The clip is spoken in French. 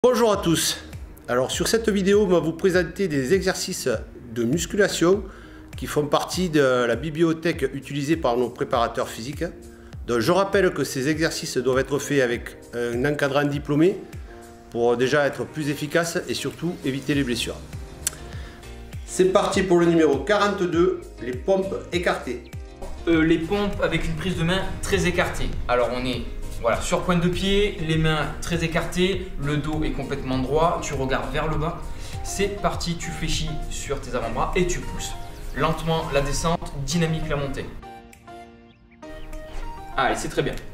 Bonjour à tous. Alors sur cette vidéo, on va vous présenter des exercices de musculation qui font partie de la bibliothèque utilisée par nos préparateurs physiques. Donc je rappelle que ces exercices doivent être faits avec un encadrant diplômé pour déjà être plus efficace et surtout éviter les blessures. C'est parti pour le numéro 42, les pompes écartées. Les pompes avec une prise de main très écartée. Alors on est sur pointe de pied, les mains très écartées, le dos est complètement droit, tu regardes vers le bas. C'est parti, tu fléchis sur tes avant-bras et tu pousses. Lentement la descente, dynamique la montée. Allez, c'est très bien.